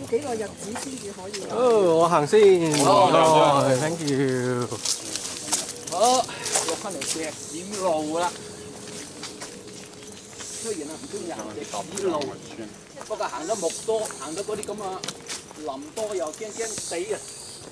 幾個日子先至可以。 哦，我行先。哦 ，thank you。 好，落翻嚟石屎路啦。雖然啊唔中意行石屎路，不過行得木多，行到嗰啲咁啊林多又驚驚死啊！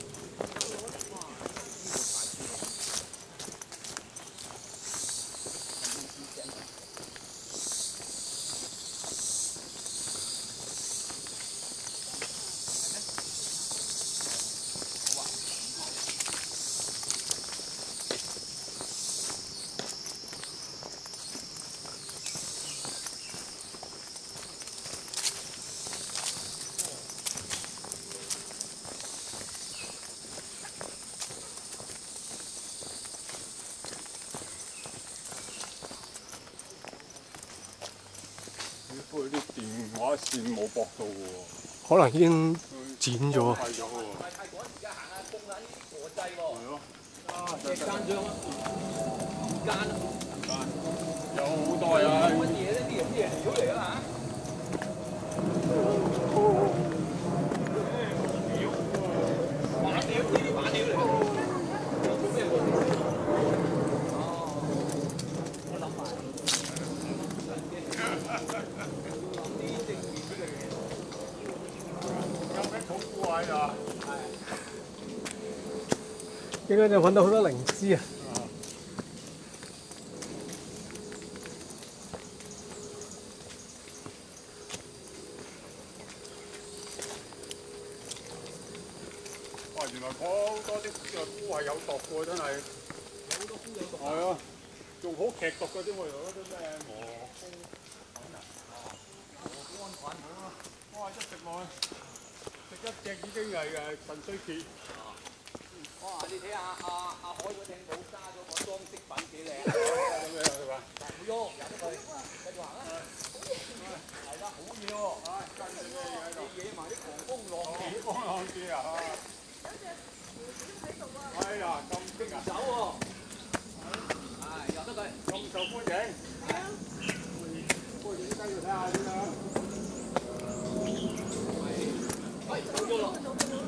不過啲電話線冇駁到喎， 可能已經剪咗。 係咗喎。 太趕而家行下公啦，呢啲國際喎。 係咯。 隻間章啊，間啊， 有好多啊！ 乜嘢呢？啲嘢料嚟啊嚇！板料呢啲板料嚟㗎。咩喎？哦，我諗埋。啲正面啲嘅嘢。 有咩土菇喺度？ 應該就揾到好多靈芝啊！ 哇！原來好多啲菇係有毒嘅，真係。 有好多菇有毒。 係啊，仲好劇毒嘅添喎，嗰啲咩蘑菇菌啊，蘑菇菌啊！哇！一食落去，食一隻已經係腎衰竭。 哇！你睇下阿海嗰頂帽加咗個裝飾品幾靚， 咁樣係嘛？ 唔會喐，入得去，繼續行啦。係啦，好嘢喎！ 跟住咩嘢喺度？ 你惹埋啲狂風浪幾光浪子啊！哎呀，咁激啊！ 走喎！係入得佢， 咁受歡迎。不如影低佢睇下先啦。 係走咗咯。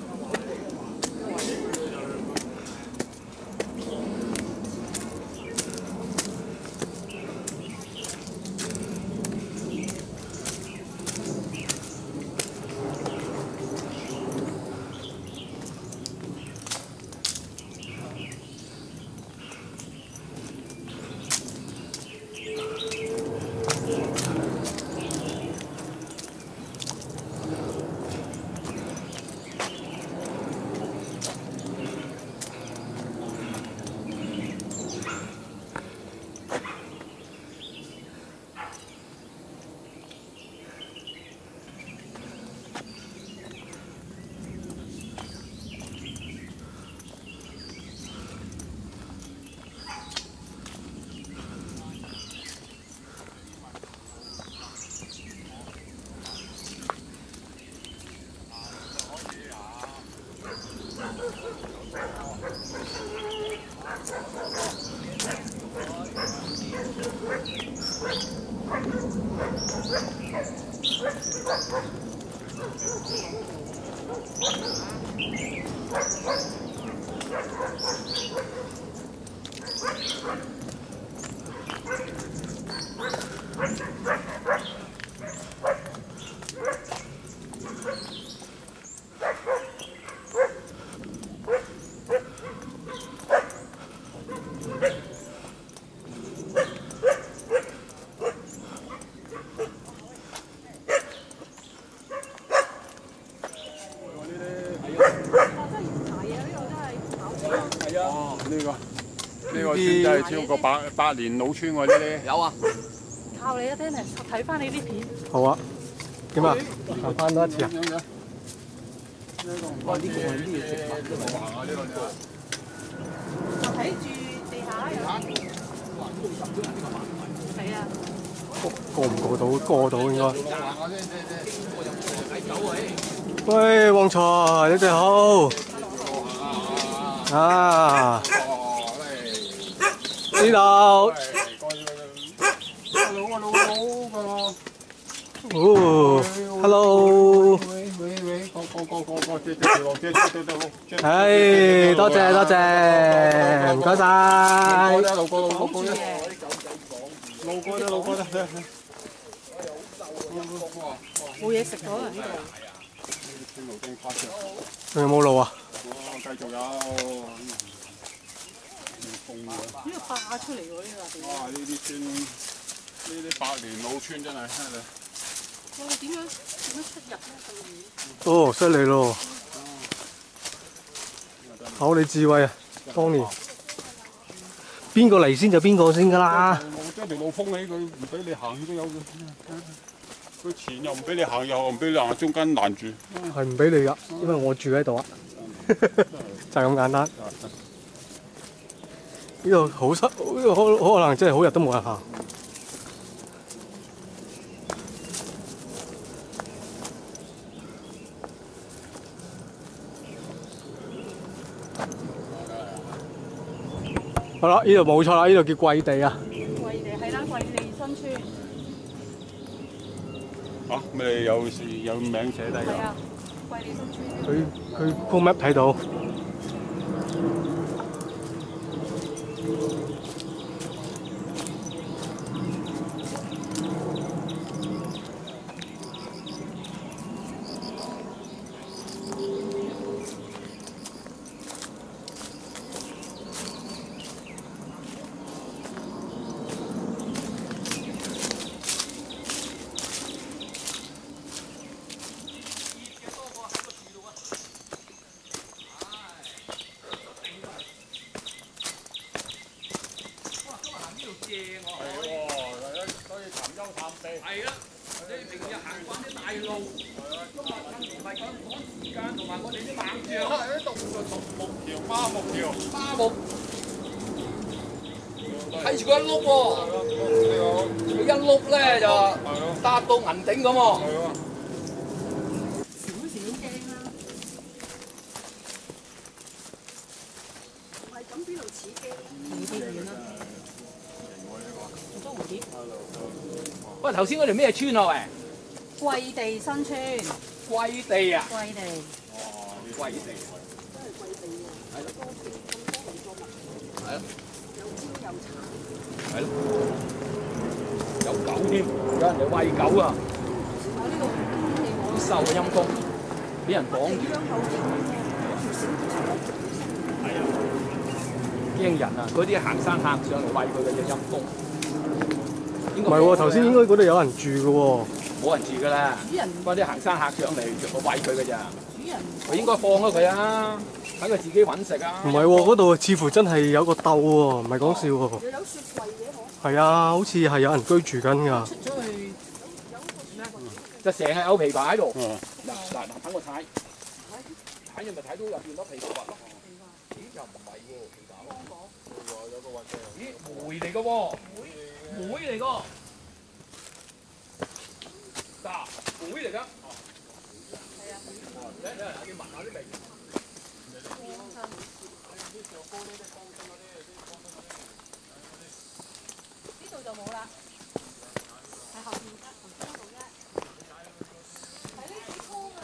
呢個村真係超過百年老村喎，呢啲。 有啊。 靠你啊，Dennis，睇翻你啲片。 好啊。點啊？行翻多一次啊？ 哇！呢個係咩植物？ 呢個行啊，呢個就。 睇住地下有。 哇！呢度十幾人呢個行係。 係啊。 過唔過到？過到應該。 經過就冇睇走啊！ 喂，旺財，你哋好。啊！呢度。 Hello，hello，hello。 哦，hello。 喂，講唉，多謝多謝，唔該晒。 路過路過啫，冇嘢食咗啦呢度。 仲有冇路啊？ 繼續有。 呢個霸出嚟喎呢個。 哇！呢啲村，呢啲百年老村真係犀利。 我哋點樣出入咧？咁遠。 哦，犀利咯！考你智慧啊！當年邊個嚟先就邊個先㗎啦。 將條路封起佢，唔俾你行都有嘅。佢前又唔俾你行，右唔俾你行，中間攔住。 係唔俾你㗎，因為我住喺度啊。就係咁簡單。呢度好濕，呢度可能真係好日都冇人行。好啦，呢度冇錯啦，呢度叫貴地啊。 貴地係啦，貴地新村。 啊，咪有名寫低㗎。 係啊，貴地新村。 佢 Google Map 睇到。 係啊，你平日行慣啲大路，今日唔係趕時間，同埋我哋啲猛將。係啲獨木橋、花木橋、花木，睇住佢一碌喎，佢一碌咧就搭到銀頂咁喎。 少少驚啦，唔係咁邊度似驚？冇啲遠啦。好多蝴蝶。 喂，頭先嗰條咩村啊？喂， 貴地新村。 貴地啊！ 貴地。 哦，貴地。 真係貴地喎。係咯。咁多農作物。 係咯。 有蕉有橙。 係咯。有狗添，有人嚟餵狗啊！ 我呢度好瘦嘅陰公，俾人綁住。係啊。驚人啊！嗰啲行山客上嚟餵佢嘅隻陰公。唔係喎，頭先應該嗰度有人住嘅喎。 冇人住㗎啦， 主人嗰啲行山客上嚟就餵佢㗎咋。 主人我應該放咗佢啊，等佢自己揾食啊。 唔係喎，嗰度似乎真係有個竇喎，唔係講笑喎。 又有雪櫃嘅嗬。 係啊，好似係有人居住緊㗎。 出咗去。 就成日有皮排喺度。嗱，等我睇，睇你咪睇到入邊粒皮核咯。咦？又唔係喎，皮核。咦？梅嚟㗎喎，梅嚟㗎。嗱，梅嚟㗎。係啊。你聞下啲味。 呢度就冇啦，喺後邊得，後邊嗰度啫。係呢幾棵㗎。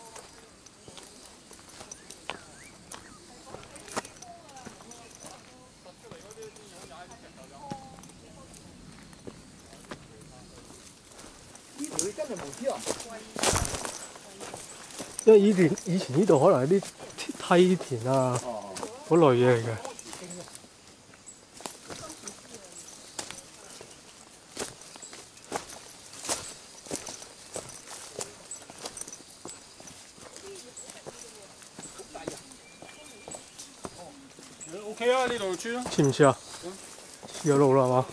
呢條真係無知啊！ 因為以前呢度可能係啲梯田啊，嗰類嘢嚟嘅。 OK 啊，呢度村。 似唔似啊？似有路啦，係嘛？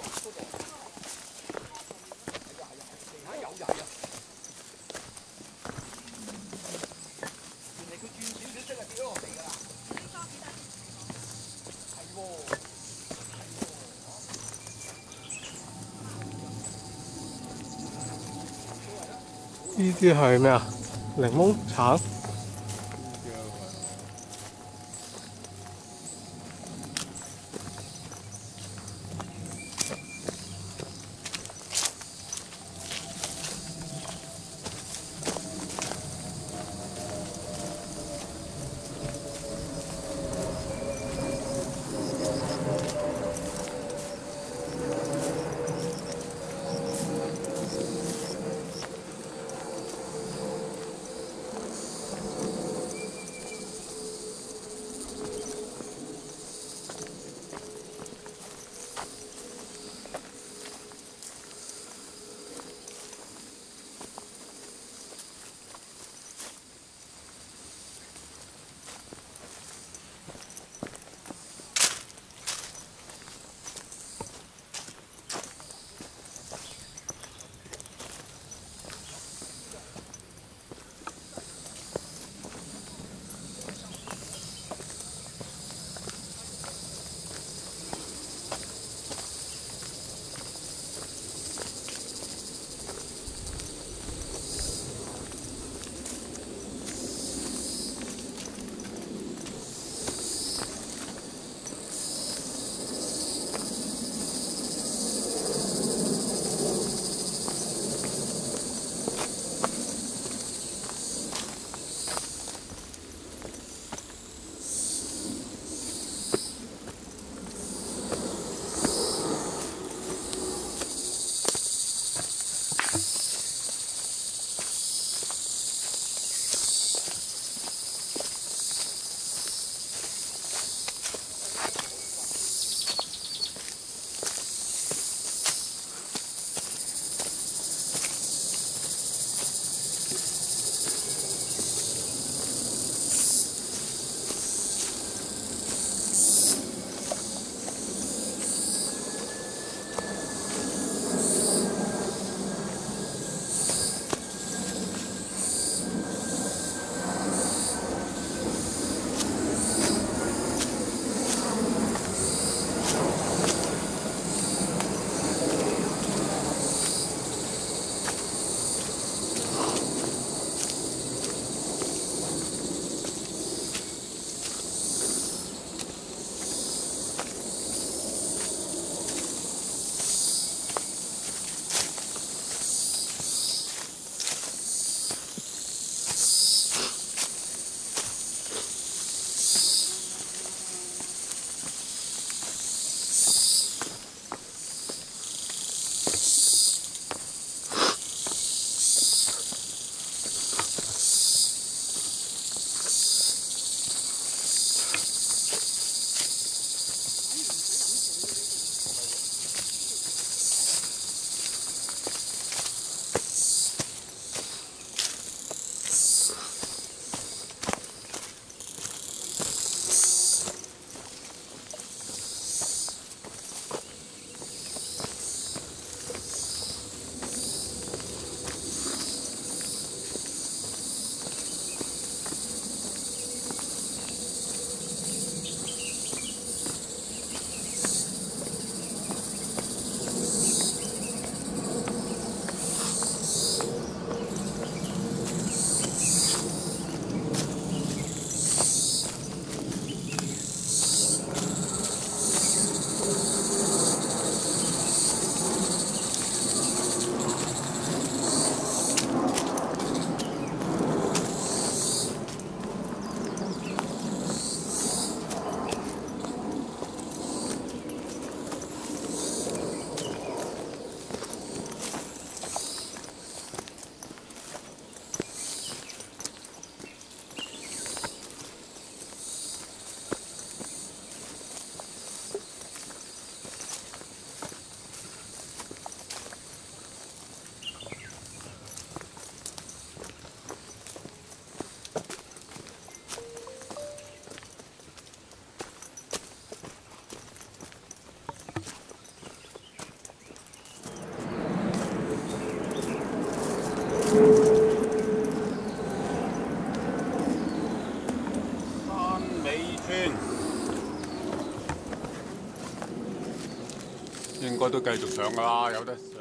呢啲係咩啊？檸檬橙。 應該都繼續上㗎啦，有得